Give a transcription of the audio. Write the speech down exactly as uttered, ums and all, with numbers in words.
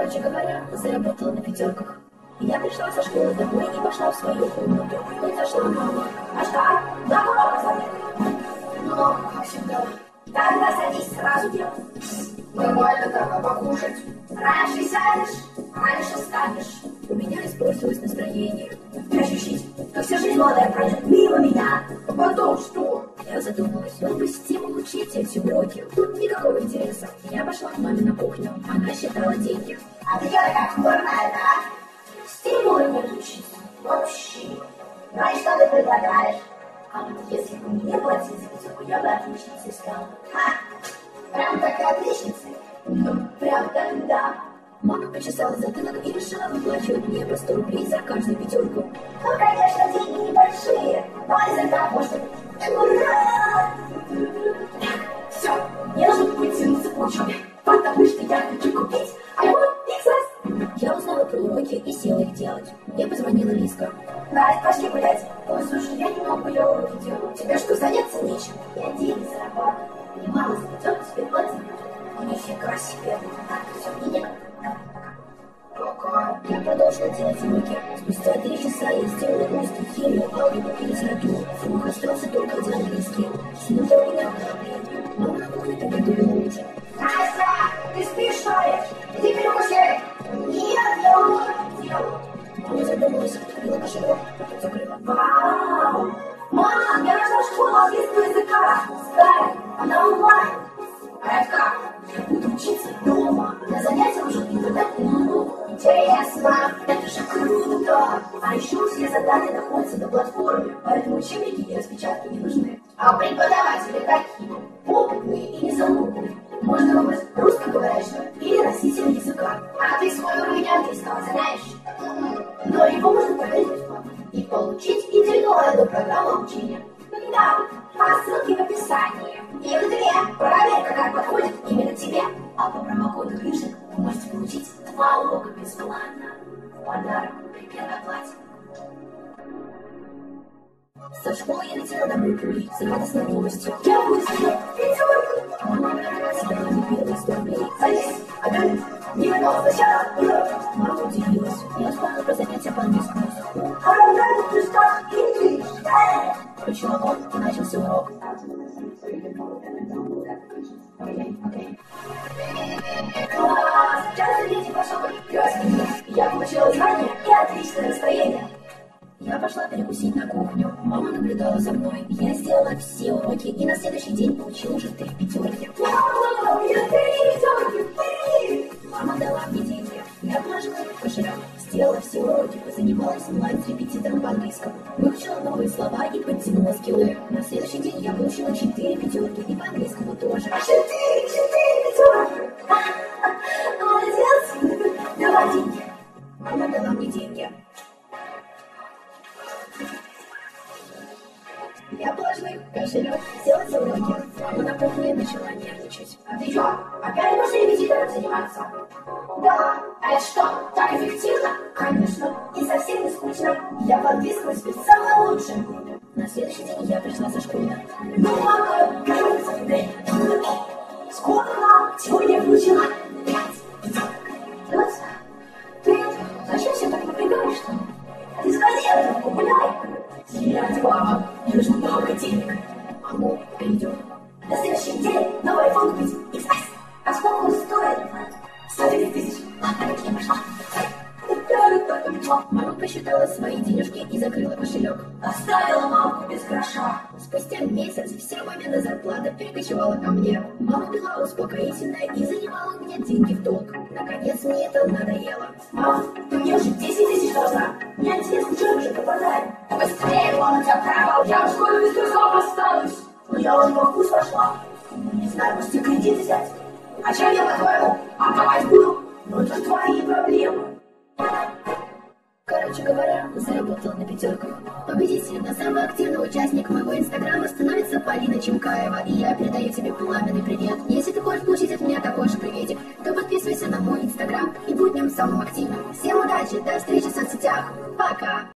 Короче говоря, заработала на пятерках. Я пришла со школы домой и пошла в свою комнату. Тут зашла мама. А что? Да, урока звонит. Много, как всегда. Тогда садись сразу делай. Нормально так, а покушать? Раньше сядешь, раньше встанешь. У меня испортилось настроение. Ощущить, как вся жизнь молодая пройдет мимо меня. А потом что? Я задумалась, он бы стимул учить эти уроки. Тут никакого интереса. Я пошла к маме на кухню. Она считала деньги. А ты делай как нормально, да? Стимула нет учиться. Вообще. Ну и что ты предлагаешь? А вот если бы мне платить за пятерку, я бы отличницей стала. Ха! Прям такая отличница? Ну, прям так, да. Мама почесала затылок и решила выплачивать мне по сто рублей за каждую пятерку. Ну, конечно, деньги небольшие, но результат может быть. Ура! Все, мне нужно потянуться по учебе, потому что я хочу купить айфон икс эс. Я узнала про уроки и села их делать. Я позвонила Лизка. Настя, пошли гулять. Ой, слушай, я не могу, я уроки делаю. Тебе что, заняться нечем? Я деньги зарабатываю. И мама за пятерку себе платит. Нифига себе. Так, все, мне некогда. Пока. Я продолжила делать уроки. Спустя три часа я сделала русский, химию, алгебру и литературу. Фух, остался только один английский. Смотрел меня в давление. Мама на кухне приготовила ужин. Настя, ты спишь, что ли? Иди перекуси. Нет, я уроки делаю. Мама задумалась, открыла кошелек, потом закрыла. Вау! Мам, я нашла школу английского языка. Скай, она онлайн. А это как? Я буду учиться дома. На занятия уже интернет и ноутбук. Интересно. Это же круто. А еще все задания находятся на платформе, поэтому учебники и распечатки не нужны. А преподаватели какие? Опытные и незамутные. Можно выбрать русскоговорящего или носителя языка. А ты свой уровень английского знаешь? Но его можно проверить и получить индивидуальную программу обучения. Да, по ссылке в описании. Их две. Проверь, какая подходит именно тебе. А по промокоду Рыжик вы можете получить два урока бесплатно. В подарок при первой оплате. Со школы я летела домой пулей с радостной новостью. Я выиграла пятерку. Мама обрадовалась, когда мне первые сто рублей. Садись, опять. Не вернулась сначала. Мама удивилась. Я вспомнила про занятия по английскому языку. Включила он и начался урок. Окей, окей. Класс! Сейчас дети пошел крестный. Я получила знания и отличное настроение. Я пошла перекусить на кухню. Мама наблюдала за мной. Я сделала все уроки и на следующий день получила уже три пятерки. Вау! Я три пятерки! Три! Мама дала мне деньги. Я положила их в кошелек. Сделала все уроки, занималась онлайн с репетитором по английскому. Выучила новые слова и подтянула скиллы. На следующий день я получила четыре пятерки и по английскому тоже. Четыре, четыре пятерки! Молодец! Давай деньги. Мама дала мне деньги. Я положила их в кошелек, села за уроки. Мама на кухне начала нервничать. А ты что, опять будешь репетитором заниматься? Да. А это что, так эффективно? Конечно. И совсем не скучно. Я по английскому теперь самая лучшая в группе. На следующий день я пришла со школы. Ну, мама, кажется, сколько? Сегодня я получила пять пятерок. Ты зачем себя так напрягаешь-то? Ты сходи, а ты погуляй. Нет, мама, мне нужно много денег. Маму перейдем. На следующий день новый айфон купить икс эс. А сколько он стоит? сто тридцать тысяч. Ладно, как я пошла. Мама посчитала свои денежки и закрыла кошелек. Оставила мамку без гроша. Спустя месяц вся мамина зарплата перекочевала ко мне. Мама пила успокоительное и занимала у меня деньги в долг. Наконец мне это надоело. Мам, ты мне уже десять тысяч должна. Мне интересно, что я уже попадаю. Да быстрее, мама, тебя провал. Я в школе без трусов останусь. Но я уже во вкус вошла. Не знаю, может тебе кредит взять. А чем я, по-твоему, отдавать буду? Ну это же твои проблемы. Короче говоря, заработала на пятерках. Победителем на самый активный участник моего инстаграма становится Полина Чемкаева, и я передаю тебе пламенный привет. Если ты хочешь получить от меня такой же приветик, то подписывайся на мой инстаграм и будь в нем самым активным. Всем удачи, до встречи в соцсетях. Пока!